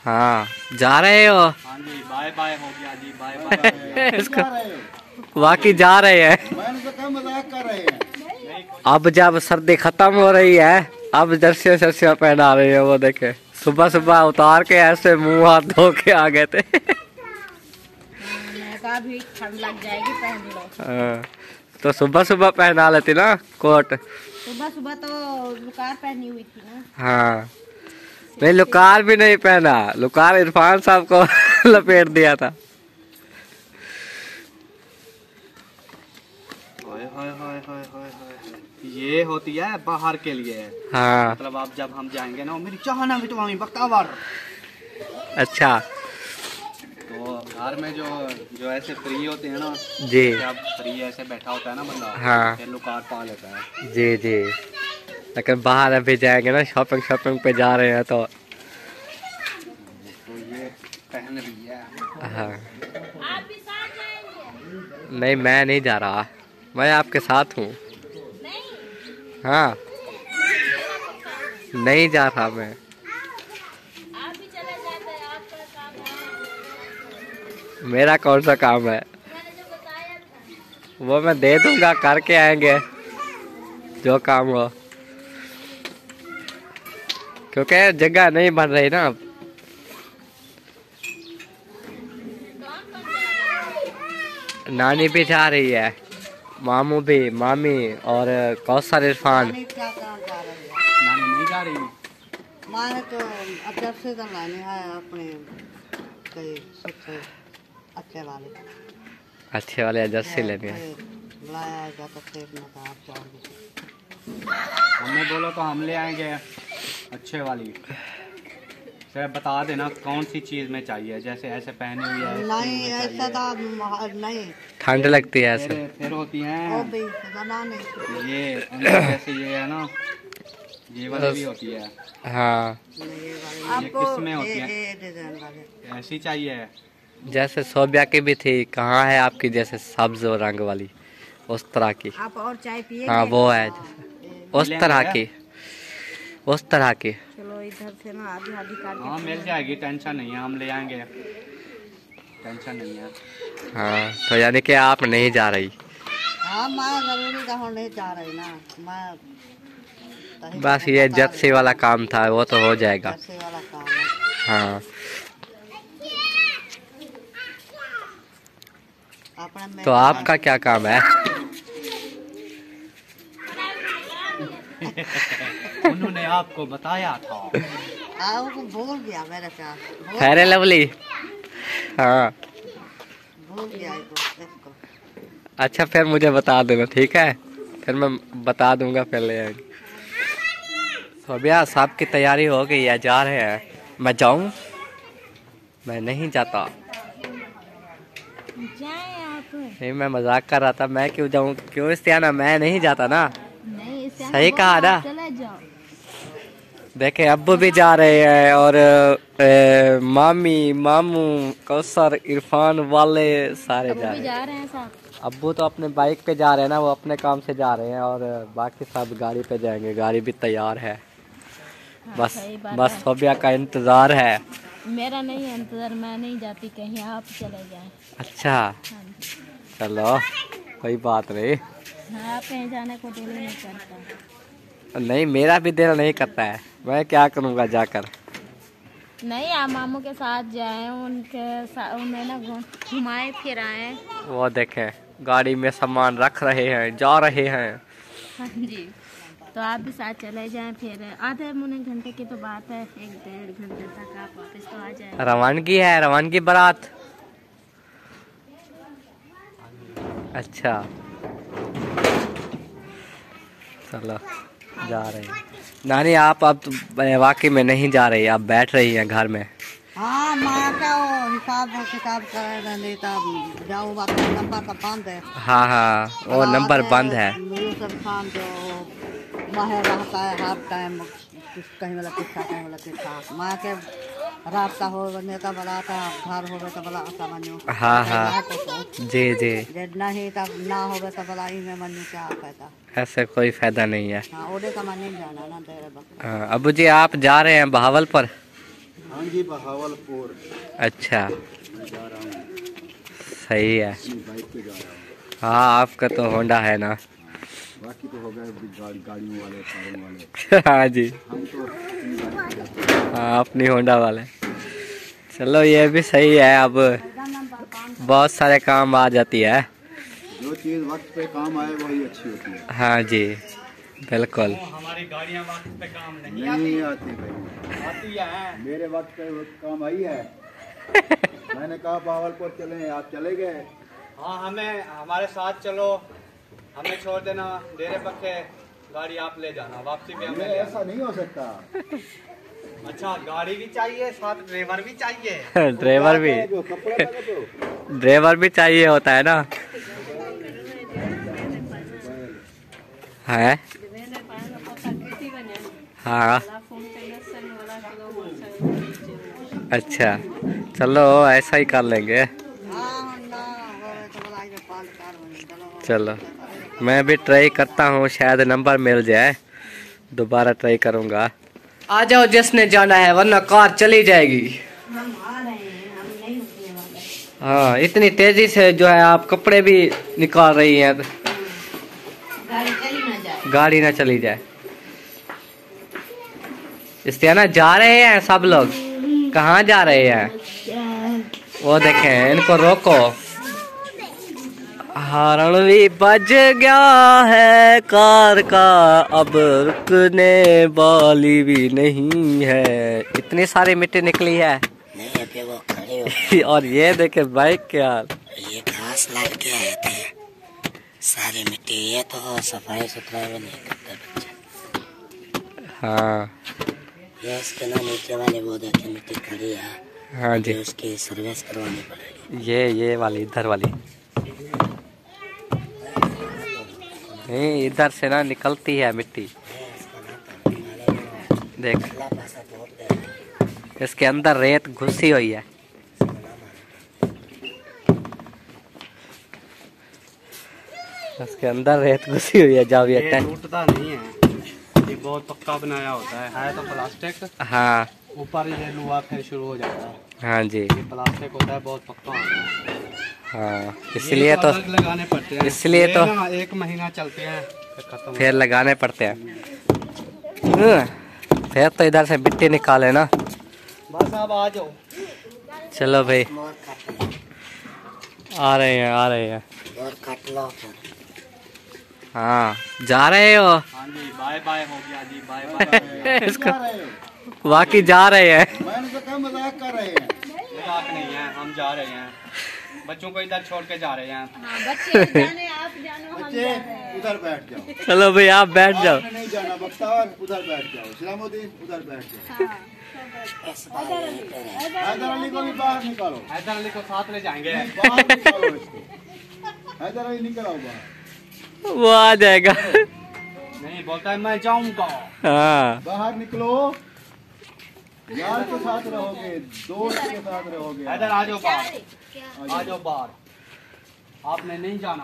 हाँ जा रहे हो? हाँ जी, बाय बाय हो गया जी, बाय बाय। इसको वाकई जा रहे हैं। मैंने तो कहा मजाक कर रहे हैं। अब जब सर्दी खत्म हो रही है अब जर्सियां सर्सियां पहना रही है। वो देखे सुबह सुबह उतार के ऐसे मुंह हाथ धो के आ गए थे। भी ठंड लग जाएगी, पहन लो। तो सुबह सुबह पहना लेती ना कोट। सुबह सुबह तो लुकार पहनी हुई थी ना। हाँ नहीं लुकार भी नहीं पहना, लुकार इरफान साहब को लपेट दिया था। ये होती है बाहर के लिए। हाँ मतलब आप जब हम जाएंगे ना मेरी चाहना भी तो वहीं बक्तावर। अच्छा तो घर में जो ऐसे फ्री होते हैं ना जी, जब फ्री ऐसे बैठा होता है ना बंदा, हाँ फिर लुकार पा लेता है। जी जी। लेकिन बाहर अभी जाएंगे ना शॉपिंग शॉपिंग पे जा रहे हैं तो ये पहन रही है। हाँ नहीं मैं नहीं जा रहा, मैं आपके साथ हूँ। हाँ नहीं जा रहा मैं। मेरा कौन सा काम है, वो मैं दे दूंगा, करके आएंगे जो काम हो, क्योंकि जगह नहीं बन रही ना अब। नानी भी जा रही है, मामू भी, मामी और कौसर इरफान। नानी नहीं जा रही। माने तो अब से तो लाने है अपने कई सबसे अच्छे वाले जर्सी लेनी है। बुलाया जाता देखना था आप जाओगे। हमने बोला तो हम ले आएंगे अच्छे वाली। फिर बता देना कौन सी चीज में चाहिए, जैसे ऐसे पहने हुई है। नहीं ऐसा तो नहीं, ठंड लगती है ऐसे। फिर होती हैं वो भी नहीं। ये जैसे ये है ना, ये वाली भी होती है। हाँ ये किस में होती है? ऐसी चाहिए। जैसे सोबिया की भी थी, कहाँ है आपकी जैसे सब्ज रंग वाली, उस तरह की। आप और चाय पिए? हाँ वो है उस तरह की, उस तरह की। चलो इधर से ना आधी आधी काट। हाँ मिल जाएगी, टेंशन नहीं है, हम ले आएंगे, टेंशन नहीं है। हाँ तो यानी कि आप नहीं जा रही? हाँ मैं जरूरी तो नहीं जा रही ना, मैं बस ये जर्सी वाला काम था, वो तो हो जाएगा। जर्सी वाला काम है। हाँ तो आपका क्या काम है? उन्होंने आपको बताया था। वो भूल गया मेरे क्या। Fair lovely. हाँ भूल गया इसको। अच्छा फिर मुझे बता देना, ठीक है? फिर मैं बता दूंगा, फिर ले आएंगे। तो भैया साहब की तैयारी हो गई है, जा रहे हैं। मैं जाऊं? मैं नहीं जाता। जाए आप? नहीं मैं मजाक कर रहा था, मैं क्यों जाऊं? क्यों इस्तियाना, मैं नहीं जाता ना। नहीं सही कहा ना? चले जाओ। देखे अब्बू भी जा रहे हैं और मामी, मामू, कौसर, इरफान वाले सारे जा रहे हैं साहब। अब्बू तो अपने बाइक पे जा रहे हैं ना, वो अपने काम से जा रहे हैं, और बाकी सब गाड़ी पे जाएंगे। गाड़ी भी तैयार है। बस बस सोबिया का इंतजार है। मेरा नहीं है इंतजार, मैं नहीं जाती कहीं, आप चले जाएं। अच्छा चलो कोई बात नहीं। हाँ, आप कहीं जाने को दिल नहीं करता। नहीं मेरा भी दिल नहीं करता है, मैं क्या करूँगा जाकर। नहीं आप मामू के साथ जाएं, उनके साथ उन्हें ना घुमाए फिराएं। वो देखें गाड़ी में सामान रख रहे हैं, जा रहे हैं। हाँ जी, तो आप भी साथ चले जाएं, फिर आधे मुने घंटे की तो बात है, 1-1.5 घंटे तक आप वापस तो आ जाएं। रवानगी है, रवानगी बारात। अच्छा चलो जा रहे हैं। नानी आप अब वाकई में नहीं जा रही, आप बैठ रही हैं घर में। हाँ माँ का हिसाब किताब कर नहीं तब जाऊँ, बात नंबर का बंद है। हाँ हाँ वो नंबर बंद है। यूसुफ खान जो बाहर रहता है हर टाइम, कहीं वाला किस्सा कहीं वाला किस्सा। माँ के रास्ता हो नेता बनाता, घर हो तो बड़ा ऐसा मनु। हाँ हाँ जी जी। जब नहीं तब ना हो तो बड़ा में मनु क्या फायदा, ऐसे कोई फायदा नहीं है। हाँ ओडे का मन नहीं जाना ना तेरे बस। अबू जी आप जा रहे हैं बहावल पर? हाँ जी, बहावलपुर अच्छा, मैं जा रहा हूँ, सही है। अपनी बाइक पे जा रहा हूँ। हाँ, आपका तो होंडा है ना। बाकी तो हो गए गाड़ियों वाले, कारों वाले। हाँ जी, हम तो अपनी बाइक पे जाते हैं। हाँ, अपनी होंडा वाले। चलो ये भी सही है, अब बहुत सारे काम आ जाती है। जो चीज़ वक्त पे काम आए वही अच्छी होती है। हाँ जी, बिल्कुल। हमारी गाड़ियाँ वक्त पे काम नहीं नहीं आती भाई, आती है। मेरे वक्त पे काम आई है। मैंने कहा बहावलपुर चलें, आप चले गए। हाँ, हमें हमारे साथ चलो, हमें छोड़ देना डेरे पक्के, गाड़ी आप ले जाना, वापसी भी हमें ये ले ऐसा आना। नहीं हो सकता। अच्छा, गाड़ी भी चाहिए, साथ ड्राइवर भी चाहिए। ड्राइवर भी, जो कपड़े लगे तो ड्राइवर भी चाहिए होता है ना। है, हाँ, अच्छा, चलो ऐसा ही कर लेंगे। हाँ ना वो तो बोला कि 5 कार बनी, चलो चलो मैं भी ट्राई करता हूँ, शायद नंबर मिल जाए, दोबारा ट्राई करूँगा। आ जाओ जिसने जाना है, वरना कार चली जाएगी। हम आ रहे हैं, हम नहीं रुकने वाले। हाँ, इतनी तेजी से जो है आप कपड़े भी निकाल रही हैं, गाड़ी चली ना जाए। गाड़ी ना चली जाए। इसलिए ना जा रहे हैं सब लोग। कहाँ जा रहे हैं? वो देखें, इनको रोको। हॉर्न भी बज गया है कार का, अब रुकने वाली भी नहीं है। इतनी सारी मिट्टी निकली है। नहीं, अभी वो खड़े हो और ये देखे बाइक के हाल। ये घास लाद के आए थे, सारी मिट्टी। ये तो सफाई सुथरा भी नहीं करते बच्चे। हाँ, ये इसके ना नीचे वाले वो देखे मिट्टी खड़ी है, हाँ जी, जो उसकी सर्विस करवानी पड़ेगी। ये वाली, इधर वाली नहीं, इधर से ना निकलती है मिट्टी। देख, इसके अंदर रेत घुसी हुई है। इसके अंदर रेत घुसी हुई है। जब ये ये टूटता नहीं है, ये बहुत पक्का बनाया होता है तो प्लास्टिक। हाँ, ऊपर ये लोहा फिर शुरू हो जाता है। हाँ जी, ये प्लास्टिक होता है, बहुत पक्का होता है। हाँ, इसलिए तो अलग लगाने पड़ते हैं। इसलिए ये तो ना 1 महीना चलते हैं फिर खत्म। फिर लगाने पड़ते हैं। फिर तो इधर से मिट्टी निकाले ना। बस अब आ जाओ। चलो भाई, और काट लो, आ रहे हैं, आ रहे हैं। और काट लो फिर। हाँ, जा रहे हो? हाँ जी, बाय बाय हो गया जी, बाय बाय। इसको जा रहे हो? वाकई जा रहे हैं। मैंने तो कहा मजाक कर रहे हैं। मजाक नहीं है, हम जा रहे हैं, बच्चों को इधर छोड़ के जा रहे हैं। हाँ, बच्चे जाने, आप जानो, हम बच्चे जा रहे हैं। उधर बैठ जाओ। चलो भाई, आप बैठ जाओ। आपने नहीं जाना बख्तावर, उधर बैठ जाओ। सलामुद्दीन उधर बैठ जाओ। इस बार यहीं पे रहे। हैदर अली को भी बाहर निकालो। हैदर अली को साथ ले जाएंगे। बाहर निकालो इसको। हैदर अली निकल आओ बाहर। वो आ जाएगा। नहीं, बोलता है मैं जाऊंगा। हाँ, बाहर निकलो। यार के साथ रहोगे, दोस्त के साथ रहोगे। हैदर आ जाओ बाहर, आ जाओ बाहर। आपने नहीं जाना।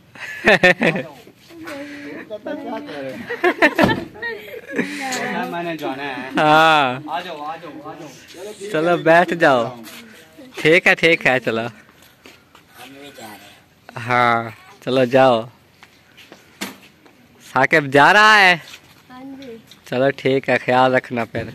कहता क्या करे? बोलता है मैंने जाना है। हाँ, आ जाओ, आ जाओ, आ जाओ। चलो बैठ जाओ। ठीक है, ठीक है, चलो। हम भी जा रहे हैं। हाँ, चलो जाओ। साकिब जा रहा है। हाँ जी। चलो ठीक है, ख्याल रखना फिर।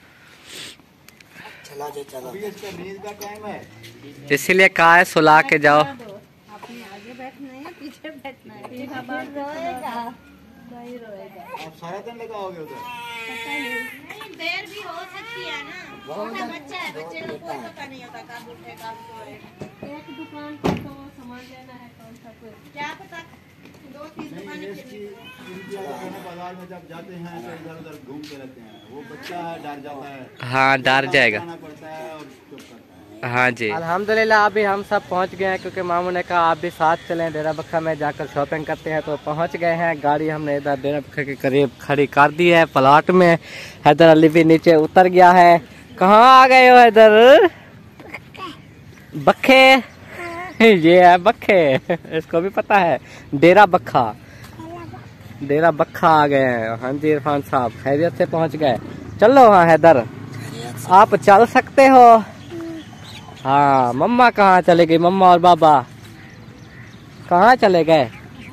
चलो जी, चलो। अभी इसका नींद का टाइम है। इसीलिए कहा है सुला के जाओ। आपने आगे बैठना है, पीछे बैठना है। रोएगा, नहीं रोएगा। आप सारा दिन लगाओगे उधर? देर भी हो सकती है ना, छोटा बच्चा है, बच्चे को कोई पता नहीं होता कब उठे कब सोए। एक दुकान पर तो सामान लेना है, कौन सा कोई क्या पता, 2-3 दुकानें इसकी बाजार में जब जाते हैं तो इधर उधर घूमते रहते हैं। वो बच्चा है, डर जाता है। हाँ, डर जाएगा। जाना पड़ता है और चुप करता है। हाँ जी, अल्हम्दुलिल्लाह अभी हम सब पहुंच गए हैं, क्योंकि मामू ने कहा आप भी साथ चलें, डेरा बक्खा में जाकर शॉपिंग करते हैं। तो पहुंच गए हैं। गाड़ी हमने इधर डेरा बक्खा के करीब खड़ी कर दी है, प्लाट में। हैदर अली भी नीचे उतर गया है। कहाँ आ गए हो हैदर? बक्खे। ये है बक्खे, इसको भी पता है। डेरा बक्खा, डेरा बक्खा आ गए हैं। हाँ जी इरफान साहब, खैरियत से पहुंच गए। चलो हाँ हैदर, आप चल सकते हो? हाँ, मम्मा कहाँ चले गई? मम्मा और बाबा कहाँ चले गए?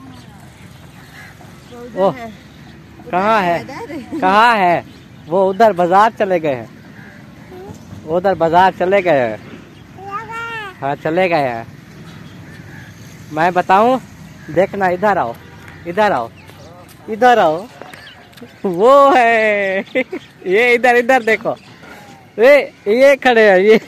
ओह, कहाँ है? कहाँ है वो? उधर बाजार चले गए हैं। उधर बाजार चले गए हैं। हाँ, चले गए हैं। मैं बताऊं? देखना, इधर आओ, इधर आओ, इधर आओ। वो है ये, इधर इधर देखो। ये खड़े हैं ये।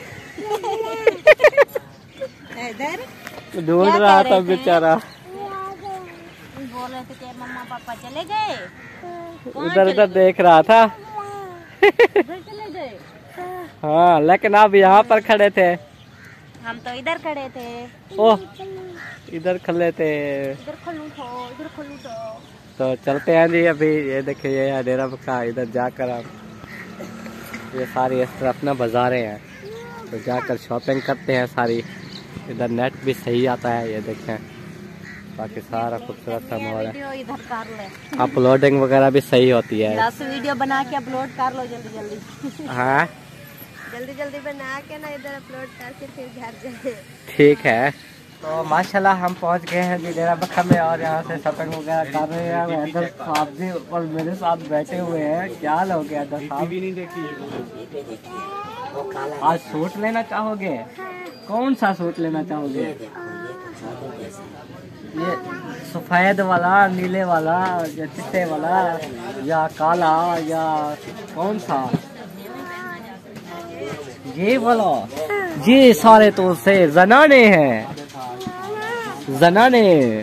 ढूंढ रहा था बेचारा। बोल रहे थे कि मम्मा पापा चले गए। इधर उधर देख रहा था। चले गए। हाँ, लेकिन आप यहाँ पर खड़े थे। हम तो इधर खड़े थे। ओह, इधर खड़े थे। इधर खलू तो। तो चलते हैं जी। अभी ये देखिए, ये डेरा बक्का। इधर जाकर आप, ये सारी इस तरफ ना बाजारें हैं, तो जाकर शॉपिंग करते हैं सारी। इधर नेट भी सही आता है, ये देखें। बाकी सारा खूबसूरत सा माहौल है। वीडियो इधर कर ले। अपलोडिंग वगैरह भी सही होती है। 10 वीडियो बना के अपलोड कर लो जल्दी जल्दी। हाँ, जल्दी जल्दी बना के ना इधर अपलोड करके फिर घर जाए। ठीक है। तो माशाल्लाह हम पहुंच गए हैं जी डेरा बक्का में, और यहाँ से शॉपिंग वगैरह कर रहे हैं। इधर साहब जी और मेरे साथ बैठे हुए हैं। क्या हाल हो गया इधर साहब? भी नहीं देखी। आज सूट लेना चाहोगे? कौन सा सूट लेना चाहोगे? ये सफेद वाला, नीले वाला, या चिट्टे वाला, या काला, या कौन सा? ये वाला। ये सारे तो से जनाने हैं, जनाने।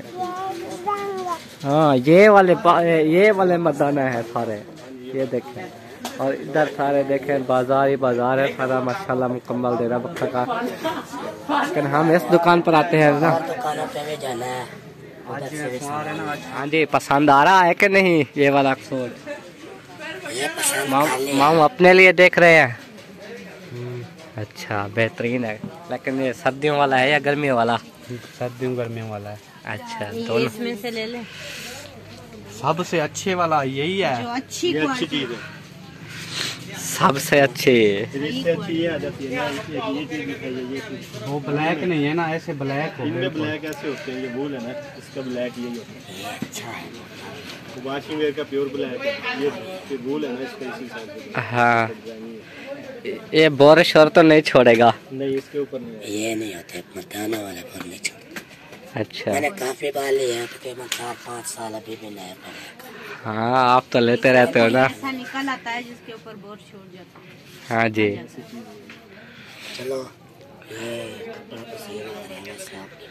हाँ, ये वाले मर्दाना है सारे। ये देखें, और इधर सारे देखें बाजार ही बाजार है सारा माशाल्लाह मुकम्मल डेरा बक्का का। लेकिन हम इस दुकान पर आते हैं ना। दुकानों पे भी जाना है। हाँ जी, पसंद आ रहा है कि नहीं ये वाला सूट? ये पसंद माम अपने लिए देख रहे हैं। अच्छा, बेहतरीन है। लेकिन ये सर्दियों वाला है या गर्मियों वाला? सर्दियों गर्मियों वाला है। अच्छा, दोनों। इसमें से ले ले। सबसे अच्छे वाला यही है। जो अच्छी ये अच्छी चीज है। सबसे अच्छी। इससे अच्छी ये आ जाती है ना, ये चीज दिखाइए। ये चीज वो ब्लैक नहीं है ना, ऐसे ब्लैक हो इनमें ब्लैक ऐसे होते हैं, ये वूल है ना, इसका ब्लैक यही होता है। अच्छा है। वाशिंग वेयर का प्योर ब्लैक है। ये वूल है ना, इसका इसी साइज का हाँ, डिजाइन है। ये बोर शोर तो नहीं छोड़ेगा। नहीं, इसके ऊपर नहीं है। ये नहीं होते मर्दाना वाले पर नहीं छोड़ते। अच्छा, मैंने काफी बार लिया, तकरीबन 4-5 साल अभी भी नया पड़ेगा। हाँ, आप तो लेते रहते हो ना। ऐसा निकल आता है जिसके ऊपर बोर छूट जाता है। हाँ जी। चलो, ये कपड़ा तो सही लग रहा है वैसे आपके।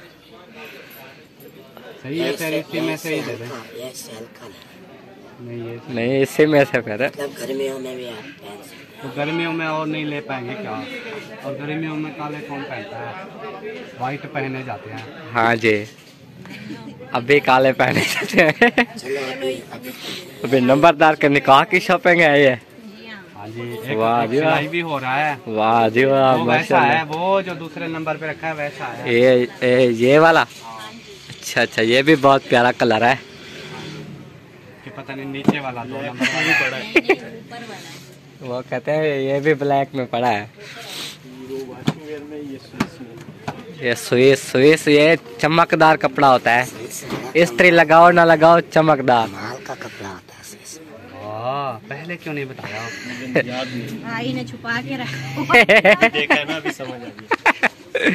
सही है, फिर इसी में से ही दे दे। ये सेल का है। नहीं, ये नहीं, इसी में से फिर। मतलब गर्मियों में भी आप पहन सकते तो गर्मियों में और नहीं ले पाएंगे क्या? और गर्मियों में काले कौन पहनता है? वाइट पहने जाते हैं। हाँ जी, अभी काले पहने जाते हैं। हैं। चलो अभी नंबरदार के निकाह की शॉपिंग है ये। हाँ जी, एक वाह जी वाह। सिलाई भी हो रहा है। वाह जी वाह, वो वैसा माशाल्लाह। है, वो जो दूसरे नंबर पे रखा है वैसा है। ये वाला। अच्छा, ये भी बहुत प्यारा कलर है। कि पता नहीं नीचे वाला 2 नंबर वाला पड़ा है। वो कहते हैं ये भी ब्लैक में पड़ा है। वाशिंग वेयर में ये स्विच में ये स्विस ये चमकदार कपड़ा होता है। इस्त्री लगाओ ना लगाओ, चमकदार। माल का कपड़ा होता है इसमें। हाँ, पहले क्यों नहीं बताया? याद नहीं हाँ, इन्हें छुपा के रखो। देखा है ना, अभी समझ आ गया।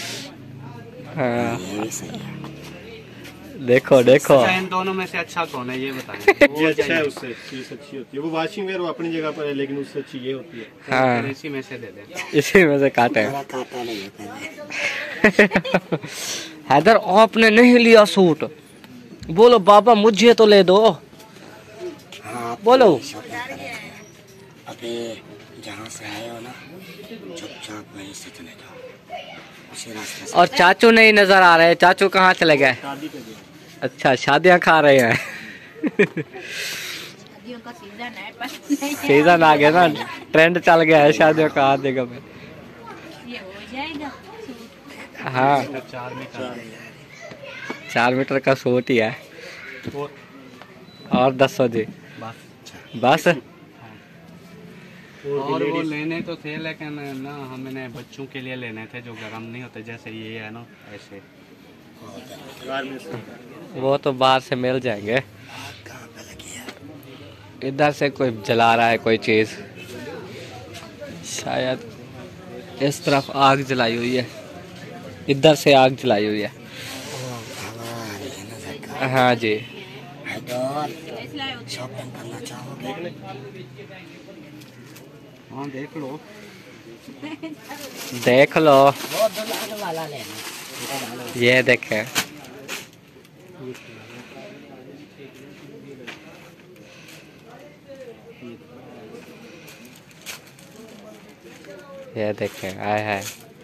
हाँ, ये भी सही है। देखो देखो। अच्छा, इन दोनों में से अच्छा कौन है ये बताएं। ये अच्छा है, उससे चीज अच्छी होती है। वो वाशिंग वेयर वो अपनी जगह पर है, लेकिन उससे अच्छी ये होती है। हाँ, फिर इसी में से दे दे। इसी में से काटे। मेरा काटा नहीं है पहले। हैदर, आपने नहीं लिया सूट? बोलो बाबा, मुझे तो ले दो। हाँ, आप बोलो। शॉपिंग कर रहे हैं। अभी जहाँ से आए हो ना, चुपचाप वहीं से चले जाओ, उसी रास्ते से। और चाचू नहीं नजर आ रहे। चाचू कहाँ चले गए? शादी पे गया। अच्छा, शादियाँ खा रहे हैं। शादियों का सीजन है, पर नहीं सीजन आ गया ना, ट्रेंड चल गया है शादियों का आधी का में। ये हो जाएगा। हाँ, 4 मीटर 4 मीटर का सूट ही है। और 10 जी, बस। बस। और वो लेने तो थे लेकिन ना हमने बच्चों के लिए लेने थे जो गर्म नहीं होते, जैसे ये है ना ऐसे। वो तो बाहर से मिल जाएंगे। इधर से कोई जला रहा है कोई चीज़, शायद इस तरफ आग जलाई हुई है, इधर से आग जलाई हुई है। हाँ जी। शॉपिंग करना चाहोगे? हाँ देख लो। देख लो, वो 2 लाख वाला लेना। ये देखें। ये देखें, आए है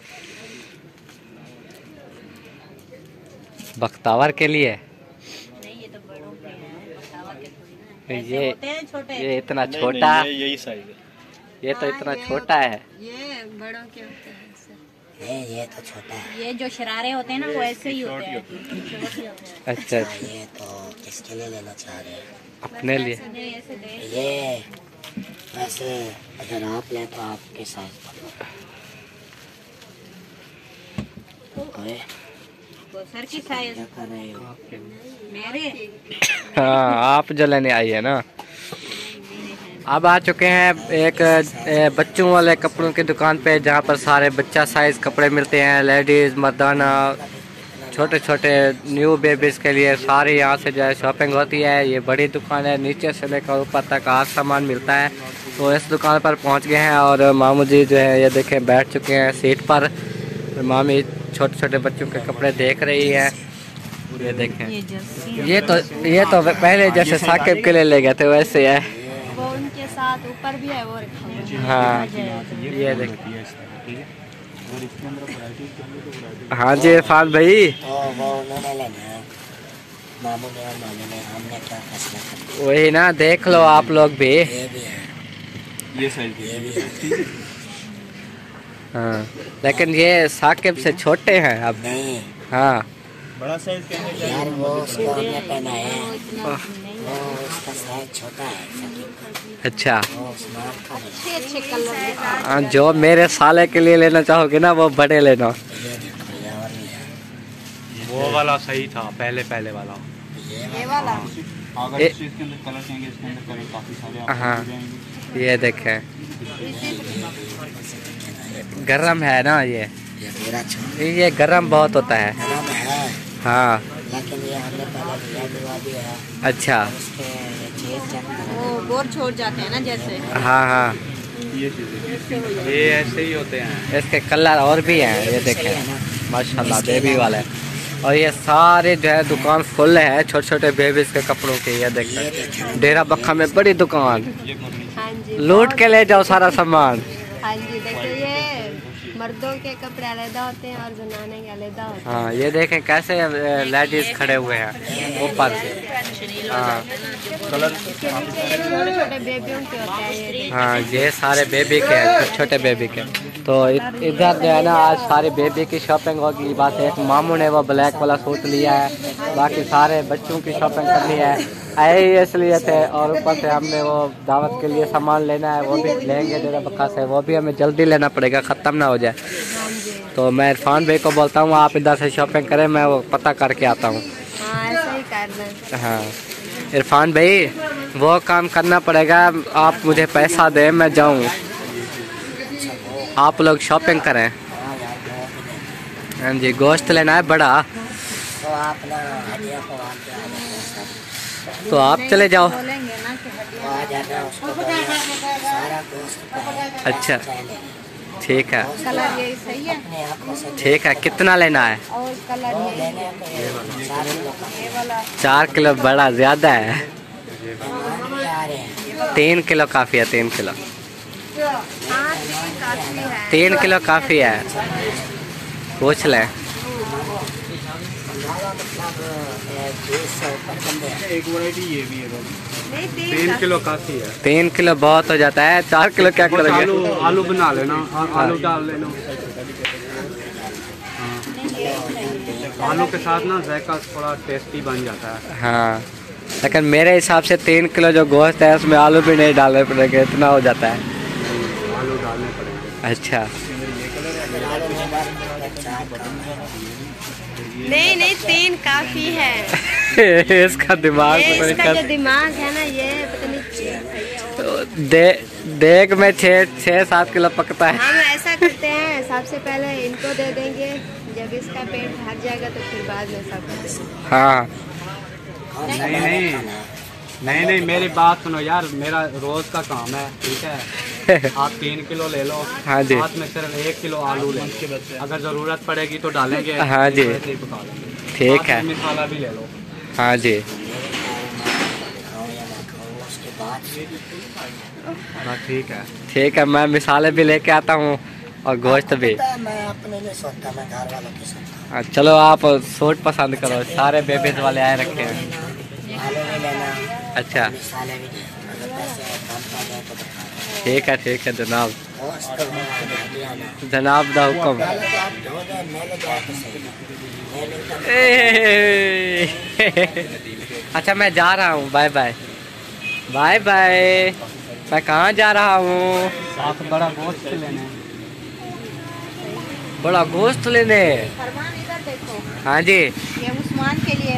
बख्तावर के लिए। नहीं ये तो बड़ों के हैं, बतावा के थोड़ी ना। ऐसे ये होते हैं छोटे। ये इतना छोटा, यही साइज है। ये तो इतना छोटा है। ये बड़ों के होते हैं ऐसे। ये तो छोटा है। ये जो शरारे होते हैं ना वो ऐसे ही होते हैं, छोटे होते हैं। अच्छा, ये तो किसके लिए लेना चाह रहे हैं? अपने लिए। ऐसे नहीं, ऐसे दे। ये वैसे अगर आप लें तो आपके साइज ओए वो सर की साइज क्या कर रहे हो? मेरे। हाँ, आप जो लेने आई है ना। अब आ चुके हैं एक बच्चों वाले कपड़ों की दुकान पे, जहाँ पर सारे बच्चा साइज कपड़े मिलते हैं, लेडीज़, मर्दाना, छोटे छोटे न्यू बेबीज़ के लिए सारे यहाँ से जो है शॉपिंग होती है। ये बड़ी दुकान है, नीचे से लेकर ऊपर तक हर सामान मिलता है। तो इस दुकान पर पहुँच गए हैं और मामू जी जो है ये देखें बैठ चुके हैं सीट पर। मामी छोटे छोटे बच्चों के कपड़े देख रही है। ये देखें, ये तो पहले जैसे साकिब के लिए ले गए थे वैसे है। वो उनके साथ ऊपर भी है वो रखा हुआ है। हाँ, ये देखिए। हाँ जी इरफान भाई। तो वो उन्होंने लेना है, मामू ने और मामी ने, हमने क्या फैसला कर? वही ना, देख लो आप लोग भी। ये भी है, ये साइज ये भी है। हाँ, लेकिन ये साकिब से छोटे हैं अब। नहीं हाँ, बड़ा साइज कहेंगे। यार वो उसको हमने पहना है, वो उसका साइज छोटा है साकिब का। अच्छा। वो स्मार्ट का है। अच्छे कलर। हाँ, जो मेरे साले के लिए लेना चाहोगे ना वो बड़े लेना। ये देखो ये और भी है। वो वाला सही था, पहले वाला। ये वाला। अगर इस चीज के अंदर कलर चाहिए, इसके अंदर कलर काफी सारे आपको हाँ, मिल जाएंगे। ये देखें, गरम है ना ये पूरा छोटा ये गरम बहुत होता है। गरम है, हाँ, लेकिन ये हमने पहले दिया दिवा दिया है। अच्छा। उसके चीज चेक करो। वो बोर छोड़ जाते हैं ना जैसे। हाँ हाँ, ये चीजें ये ऐसे ही होते हैं। इसके कलर और भी हैं, ये सही देखें है ना? माशाल्लाह बेबी वाले। और ये सारे जो है दुकान फुल है छोटे छोटे बेबीज के कपड़ों की। ये देखें, डेरा बक्खा में बड़ी दुकान, हाँ जी। लूट के ले जाओ सारा सामान। हाँ जी, देखिए ये मर्दों के कपड़े अलग होते हैं और जनाने के अलग होते हैं। हाँ, ये देखें कैसे लेडीज खड़े हुए हैं ऊपर। हाँ छोटे छोटे बेबियों के होते हैं ये। हाँ, ये सारे बेबी के हैं, छोटे छोटे बेबी के। तो इधर जो है ना आज सारे बेबी की शॉपिंग होगी। बस एक मामू ने वो ब्लैक वाला सूट लिया है, बाकी सारे बच्चों की शॉपिंग करनी है। आए ही इसलिए थे, और ऊपर से हमने वो दावत के लिए सामान लेना है, वो भी लेंगे डेरा बक्का से। वो भी हमें जल्दी लेना पड़ेगा, ख़त्म ना हो जाए। तो मैं इरफान भाई को बोलता हूँ आप इधर से शॉपिंग करें, मैं वो पता करके आता हूँ। हाँ ऐसा ही करना। हाँ इरफान भाई, वो काम करना पड़ेगा, आप मुझे पैसा दें, मैं जाऊँ, आप लोग शॉपिंग करें। हाँ जी, गोश्त लेना है बड़ा, तो आप ना हड्डियों को वहाँ पे आ जाना सब। तो आप चले जाओ। बोलेंगे ना कि वो आ जाना, उसको बढ़िया सारा गोश्त का अच्छा, ठीक है, कलर यही सही है। अपने आँखों से ठीक है। कितना लेना है? और कलर वो यही लेने को ये 4 किलो का ये वाला। 4 किलो बड़ा ज़्यादा है। भी आ रहे हैं। 3 किलो काफ़ी है, 3 किलो। हाँ ठीक काफी है। 3 किलो काफ़ी है, पूछ लें। मतलब 20 से ऊपर बंदे हैं। एक वैरायटी ये भी है भाई। नहीं 3 किलो काफी है। 3 किलो बहुत हो जाता है, 4 किलो क्या बस करोगे? आलू बना लेना और आलू डाल लेना। हाँ। आलू के साथ ना जायका थोड़ा टेस्टी बन जाता है। हाँ, लेकिन मेरे हिसाब से 3 किलो जो गोश्त है उसमें आलू भी नहीं डालने पड़ेंगे, इतना हो जाता है। अच्छा नहीं नहीं 3 काफी है। इसका दिमाग ये पता नहीं इसका जो कैसे- दिमाग है ना ये पता नहीं क्या। देख में 6-7 किलो पकता है। हम ऐसा करते हैं सबसे पहले इनको दे देंगे, जब इसका पेट भर जाएगा तो फिर बाद में सब कर देंगे। हाँ नहीं मेरी बात सुनो यार, मेरा रोज का काम है, ठीक है। आप 3 किलो ले लो। हाँ जी। साथ में सिर्फ 1 किलो आलू ले, अगर जरूरत पड़ेगी तो डालेंगे। हाँ जी। वैसे ही पका लेंगे। ठीक साथ है। में मसाला भी ले लो। हाँ जी हाँ ठीक है। ठीक है, मैं मिसाले भी लेके आता हूँ और गोश्त भी। मैं अपने लिए सोचता, मैं घर वालों की सोचता। हाँ, चलो आप सूट पसंद करो, सारे बेबीज वाले आए रखे हैं। आलू भी लेना, अच्छा मसाले भी लेना, अगर पैसे कम पड़ जाए तो बता दो। ठीक है जनाब, गोश्त तो हड्डियाँ ना, जनाब दा हुक्म। पहले तो आप धो दे, मेले जाए तो सही, मेले का अच्छा मैं जा रहा हूँ, बाय बाय बाय बाय। मैं कहाँ जा रहा हूँ? साथ बड़ा गोश्त लेने। बड़ा गोश्त लेने। फरमान इधर देखो, हाँ जी, ये उस्मान के लिए,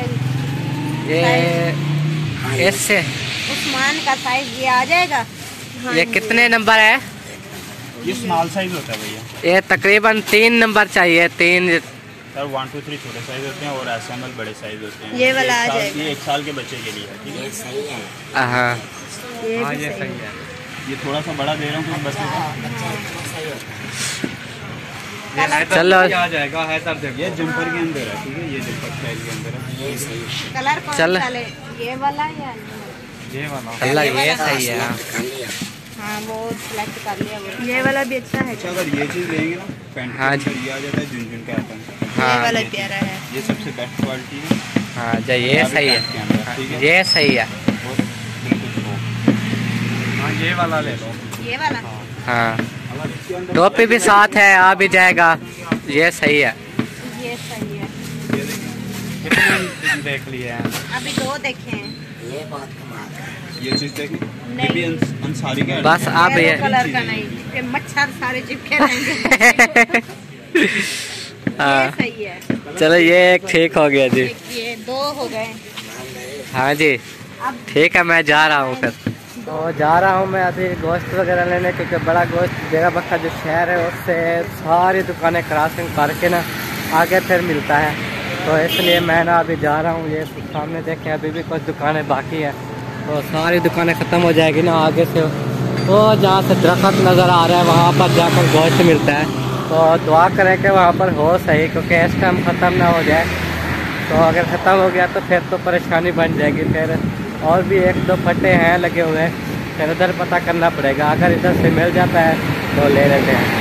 ये इससे उस्मान का साइज ये आ जाएगा। हाँ ये जी। कितने नंबर है? ये स्मॉल साइज होता है भैया ये तकरीबन 3 नंबर चाहिए, 3। सर। 1 2 3 छोटे साइज होते हैं और एसएमएल बड़े साइज होते हैं। ये वाला आ एक साल- जाएगा। ये 1 साल के बच्चे के लिए है, ठीक है। ये सही है। हाँ हाँ भी ये सही सही है। ये थोड़ा सा बड़ा दे रहा हूँ कुछ बच्चों का। सही होता है। ये हैदर चलो। भी आ जाएगा, हैदर देखो। ये जंपर के अंदर है, ठीक है। ये जंपर स्टाइल के अंदर है। ये सही है। कलर कौन चल। सा ले, ये वाला या ये वाला। अल्लाह ये सही है। हाँ। कर लिया। हाँ वो सिलेक्ट कर लिया वो। ये वाला भी अच्छा है। अच्छा, अगर ये चीज़ लेंगे ना, पैंट के हाँ जी। अंदर ये आ जाता है, झुनझुन का आता है। ये हाँ वाला ये प्यारा है। ये सबसे बेस्ट क्वालिटी है। हाँ जी, ये सही है। के अंदर, ठीक है। ये सही है। और बिल्कुल थोक। हाँ ये वाला ले लो। ये वाला हाँ, अगर इसके अंदर टोपी भी साथ है, आ भी जाएगा। ये सही है। ये सही है। ये देखिए, कितने देख लिए हैं? अभी 2 देखे हैं। ये बहुत कमाल का है। ये चीज़ देखिए, ये नहीं। भी अंसारी का है। बस आप येलो ये कलर का नहीं, ये मच्छर सारे चिपके रहेंगे। ये हाँ, सही है। चलो ये एक ठीक हो गया जी। एक ये 2 हो गए। हाँ जी, अब ठीक है, मैं जा रहा हूँ फिर। तो जा रहा हूँ मैं अभी गोश्त वगैरह लेने, क्योंकि बड़ा गोश्त देगा बक्का जो शहर है उससे सारी दुकानें क्रॉसिंग करके ना आगे फिर मिलता है। तो इसलिए मैं ना अभी जा रहा हूँ। ये सामने देखें अभी भी कुछ दुकानें बाकी है, तो सारी दुकानें ख़त्म हो जाएगी ना आगे से। तो जहाँ से दरख्त नज़र आ रहा है वहाँ पर जाकर गोश्त मिलता है। तो दुआ करें कि वहाँ पर हो सही, क्योंकि इस टाइम ख़त्म ना हो जाए। तो अगर ख़त्म हो गया तो फिर तो परेशानी बन जाएगी। फिर और भी 1-2 फट्टे हैं लगे हुए, फिर उधर पता करना पड़ेगा। अगर इधर से मिल जाता है तो ले लेते हैं।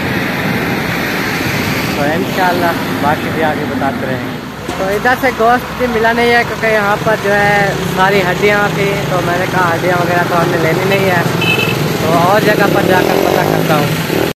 तो इंशाल्लाह बाकी भी आगे बताते रहेंगे। तो इधर से गोश्त भी मिला नहीं है, क्योंकि यहाँ पर जो है सारी हड्डियाँ थी, तो मैंने कहा हड्डियाँ वगैरह तो हमने लेनी नहीं है, तो और जगह पर जाकर पता करता हूँ।